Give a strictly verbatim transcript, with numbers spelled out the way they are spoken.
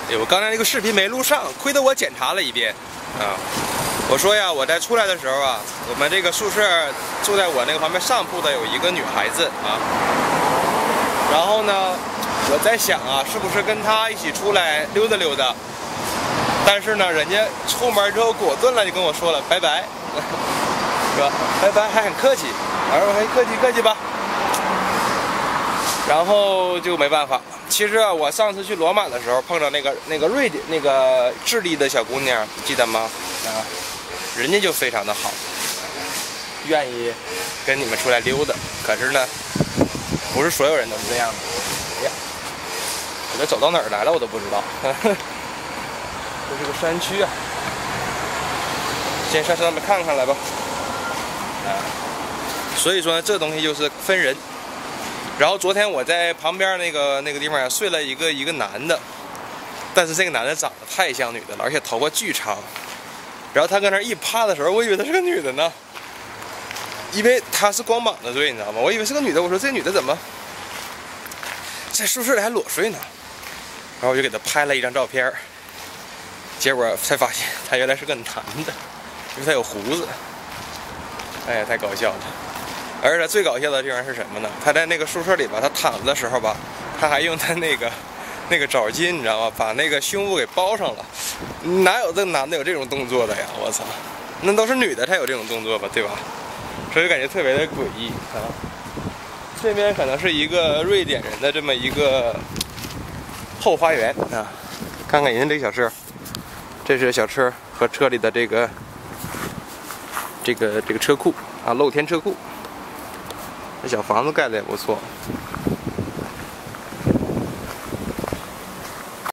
哎，我刚才那个视频没录上，亏得我检查了一遍啊。我说呀，我在出来的时候啊，我们这个宿舍住在我那个旁边上铺的有一个女孩子啊。然后呢，我在想啊，是不是跟她一起出来溜达溜达？但是呢，人家出门之后果断了就跟我说了拜拜，是吧？拜拜，还很客气，我说还客气客气吧。然后就没办法。其实啊，我上次去罗马的时候碰到那个那个瑞典那个智利的小姑娘，记得吗？啊，人家就非常的好，愿意跟你们出来溜达。可是呢，不是所有人都是这样的。哎呀，我这走到哪儿来了我都不知道。这是个山区啊，先上上面看看来吧。啊，所以说呢，这东西就是分人。然后昨天我在旁边那个那个地方睡了一个一个男的，但是这个男的长得太像女的了，而且头发巨长。然后他搁那一趴的时候，我以为他是个女的呢，因为他是光膀子睡，你知道吗？我以为是个女的，我说这女的怎么在宿舍里还裸睡呢？然后我就给他拍了一张照片，结果才发现他原来是个男的，因为他有胡子。哎呀，太搞笑了！而且最搞笑的地方是什么呢？他在那个宿舍里吧，他躺着的时候吧，他还用他那个那个澡巾，你知道吗？把那个胸部给包上了。哪有这男的有这种动作的呀？我操，那都是女的才有这种动作吧，对吧？所以感觉特别的诡异啊。这边可能是一个瑞典人的这么一个后花园啊。看看人家这个小车，这是小车和车里的这个这个这个车库啊，露天车库。这小房子盖的也不错。